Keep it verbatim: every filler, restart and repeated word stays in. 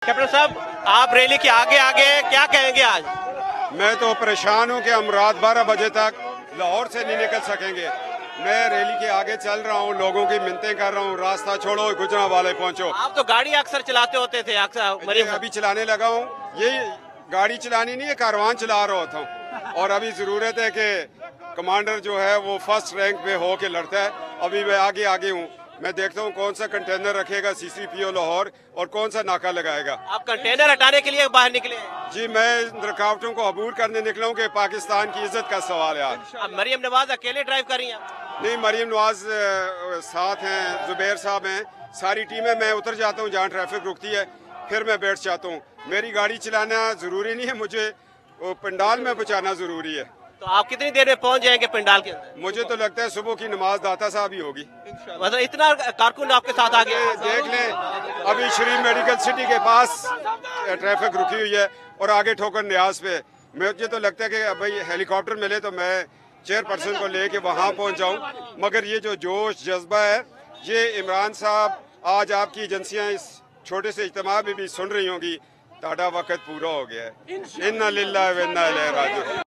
Captain साहब, आप rally के आगे आगे क्या कहेंगे आज? मैं तो परेशान हूँ कि हम रात बारह बजे तक लाहौर से नहीं निकल सकेंगे। मैं रैली के आगे चल रहा हूँ, लोगों की मिन्नतें कर रहा हूँ, रास्ता छोड़ो, गुजरांवाले पहुँचो। आप तो गाड़ी अक्सर चलाते होते थे, अक्सर मरियम अभी चलाने लगा हूँ। यही गाड़ी चलानी नहीं है, कारवान चला रहा होता हूँ। और अभी जरूरत है कि कमांडर जो है वो फर्स्ट रैंक पे हो के लड़ता है। अभी मैं आगे आगे हूँ, मैं देखता हूँ कौन सा कंटेनर रखेगा सी सी पी ओ लाहौर और कौन सा नाका लगाएगा। आप कंटेनर हटाने के लिए बाहर निकले? जी, मैं इन रुकावटों को अबूर करने निकला हूँ कि पाकिस्तान की इज्जत का सवाल है आज। अब मरियम नवाज अकेले ड्राइव कर रही हैं? नहीं, मरियम नवाज साथ हैं, जुबैर साहब हैं, सारी टीमें। मैं उतर जाता हूँ जहाँ ट्रैफिक रुकती है, फिर मैं बैठ जाता हूँ। मेरी गाड़ी चलाना जरूरी नहीं है, मुझे पंडाल में पहुँचाना जरूरी है। तो आप कितनी देर में पहुंच जाएंगे पंडाल के अंदर? मुझे तो लगता है सुबह की नमाज दाता साहब ही होगी। मतलब इतना कारकुन आपके साथ आ गया? देख लें, अभी श्री मेडिकल सिटी के पास ट्रैफिक रुकी हुई है और आगे ठोकर न्याज पे। मुझे तो लगता है कि भाई हेलीकॉप्टर मिले तो मैं चेयरपर्सन को लेके वहाँ पहुँच जाऊँ। मगर ये जो जोश जज्बा है, ये इमरान साहब, आज आपकी एजेंसियाँ इस छोटे से इज्तिमा में भी सुन रही होंगी, ताड़ा वक्त पूरा हो गया है। इन्ना लिल्लाहि व इन्ना इलैहि राजिऊन।